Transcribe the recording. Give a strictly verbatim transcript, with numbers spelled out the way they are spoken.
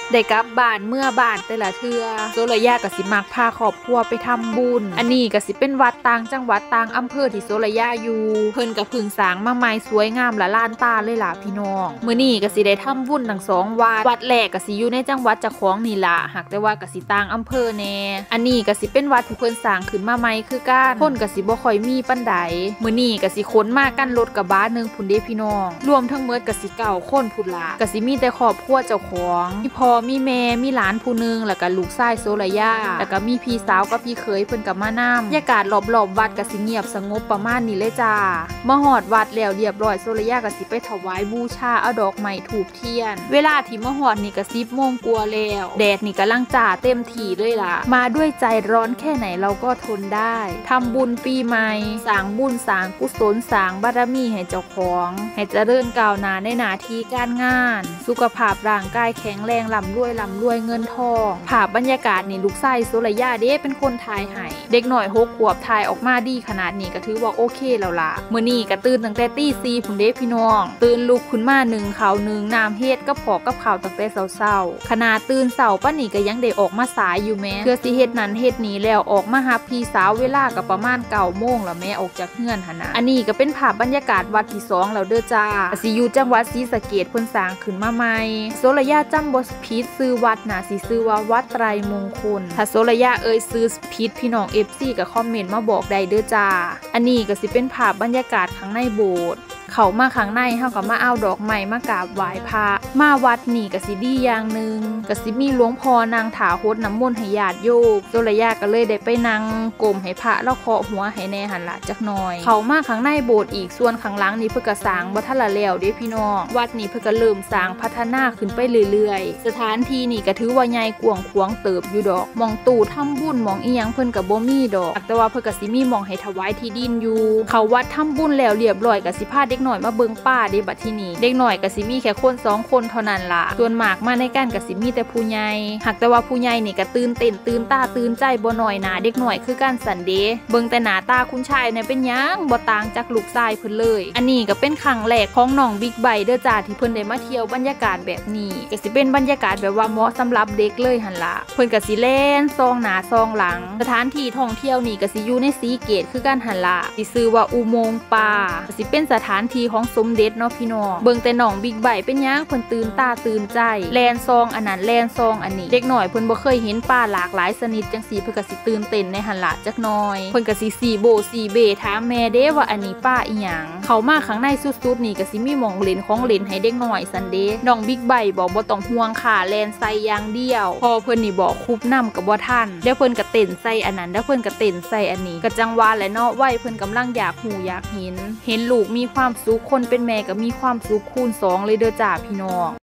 ได้กลับบ้านเมื่อบ้านแต่ละเทื่อโซลยาก็สิมักพาครอบครัวไปทำบุญอันนี้ก็สิเป็นวัดต่างจังหวัดต่างอำเภอที่โซลยาอยู่เพิ่นก็พึ่งสร้างมาใหม่สวยงามละล้านตาเลยล่ะพี่น้องมื้อนี้ก็สิได้ทำบุญทั้งสองวัดวัดแรกก็สิอยู่ในจังหวัดเจ้าของนี่ล่ะหากแต่ว่าก็สิต่างอำเภอแน่อันนี้ก็สิเป็นวัดที่เพิ่นสร้างขึ้นมาใหม่คือกันคนก็สิบ่ค่อยมีปานใดมื้อนี้ก็สิขนมากันรถกระบะนึงพุ่นเด้พี่น้องรวมทั้งหมดก็สิเก้าคนพุ่นล่ะก็สิมีแต่ครอบครัวเจ้าของมีพ่อมีแม่มีหลานผู้นึงแล้วก็ลูกชายโซลยาแล้วก็มีพี่สาวกับพี่เขยเพิ่นก็มานำบรรยากาศรอบๆวัดก็สิเงียบสงบประมาณนี้เลยจ้ามาฮอดวัดแล้วเรียบร้อยโซลยาก็สิไปถวายบูชาเอาดอกไม้ธูปเทียนเวลาที่มาฮอดนี่ก็สิบโมงกว่าแล้วแดดนี่กำลังจ้าเต็มที่เลยล่ะมาด้วยใจร้อนแค่ไหนเราก็ทนได้ทำบุญปีใหม่สร้างบุญสร้างกุศลสร้างบารมีให้เจ้าของให้เจริญก้าวหน้าในหน้าที่การงานสุขภาพร่างกายแข็งแรงร่ำรวยร่ำรวยเงินทองภาพบรรยากาศนี่ลูกชายโซลยาเด้เป็นคนถ่ายให้เด็กหน่อยหกขวบถ่ายออกมาดีขนาดนี้ก็ถือว่าโอเคแล้วล่ะมื้อนี้ก็ตื่นตั้งแต่ตีสี่พุ่นเด้พี่น้องตื่นลุกขึ้นมาหนึ่งข้าวหนึ่งน้ำเฮ็ดกับผอกกับข้าวตั้งแต่เช้าๆขนาดตื่นเช้าป้านี่ก็ยังได้ออกมาสายอยู่แม่เพื่อสิเฮ็ดนั้นเฮ็ดนี้แล้วออกมาหาพี่สาวเวลาก็ประมาณเก้าโมงแล้วแม่ออกจากเฮือนหั่นน่ะอันนี้ก็เป็นภาพบรรยากาศวัดที่สองแล้วเด้อจ้าสิอยู่จังหวัดศรีสะเกษเพิ่นสร้างขึ้นมาใหม่โซลยาจำบ่ผิดชื่อวัดน่ะสิชื่อว่าวัดไตรมงคลถ้าโซลยาเอ่ยชื่อผิดพี่น้อง เอฟ ซี ก็คอมเมนต์มาบอกได้เด้อจ้าอันนี้ก็สิเป็นภาพบรรยากาศข้างในโบสถ์เขามาข้างในเฮาก็มาเอาดอกไม้มากราบไหว้พระมาวัดนี่ก็สิดีอย่างนึงก็สิมีหลวงพ่อนางถาโฮดน้ำมนต์ให้ญาติโยมโซลยาก็เลยได้ไปนั่งกรมให้พระแล้วเคาะหัวให้แน่หันละจักหน่อยเขามาข้างในโบสถ์อีกส่วนข้างหลังนี่เพิ่นก็สร้างบ่ทันละแล้วเด้พี่น้องวัดนี่เพิ่นก็เริ่มสร้างพัฒนาขึ้นไปเรื่อยๆสถานที่นี่ก็ถือว่าใหญ่กว้างขวางเติบอยู่ดอกมองตู่ทำบุญมองอีหยังเพิ่นก็บ่มีดอกแต่ว่าเพิ่นก็สิมีมองให้ถวายที่ดินอยู่เขาวัดทำบุญแล้วเรียบร้อยก็สิพาเด็กน้อยมาเบิ่งป้าเด้บัดที่นี่เด็กน้อยก็สิมีแค่คนสองคนเท่านั้นล่ะส่วนมากมาในการก็สิมีแต่ผู้ใหญ่หากแต่ว่าผู้ใหญ่นี่ก็ตื่นเต้นตื่นตาตื่นใจบ่น้อยหน้าเด็กน้อยคือการสันเดเบิ่งแต่หน้าตาคุณชายเนี่ยเป็นหยังบ่ต่างจากลูกชายเพิ่นเลยอันนี้ก็เป็นครั้งแรกของน้องบิ๊กไบค์เด้อจ้าที่เพิ่นได้มาเที่ยวบรรยากาศแบบนี้ก็สิเป็นบรรยากาศแบบว่าเหมาะสำหรับเด็กเลยหั่นล่ะเพิ่นก็สิเล่นซองหน้าซองหลังสถานที่ท่องเที่ยวนี่ก็สิอยู่ในศรีเกษคือกันหั่นล่ะสิชื่อว่าอุโมงค์ป่าก็สิเป็นสถานที่ของสมเด็จเนาะพี่น้องเบิ่งแต่น้องบิ๊กไบค์เป็นหยังเพิ่นตื่นตาตื่นใจแลนซองอันนั้นแลนซองอันนี้เด็กหน่อยเพิ่นบ่เคยเห็นปลาหลากหลายชนิดจังซี่เพิ่นก็สิตื่นเต้นในหั่นล่ะจักหน่อยเพิ่นก็สิสีโบสีเบถามแม่เด้ว่าอันนี้ปลาอีหยังเข้ามาข้างในสุดๆนี่ก็สิมีหม่องเล่นของเล่นให้เด็กน้อยซันเด้น้องบิ๊กไบค์บอกบ่ต้องห่วงค่ะแลนใส่อย่างเดียวพอเพิ่นนี่บอกคุบนำก็บ่ทันเดี๋ยวเพิ่นก็เต้นใส่อันนั้นเดี๋ยวเพิ่นก็เต้นใส่อันนี้ก็จังว่าแหละเนาะวัยเพิ่นกำลังอยากหูอยากเห็นเห็นลูกมีความสุขคนเป็นแม่ก็มีความสุขคูณสองเลยเด้อจ้าพี่น้อง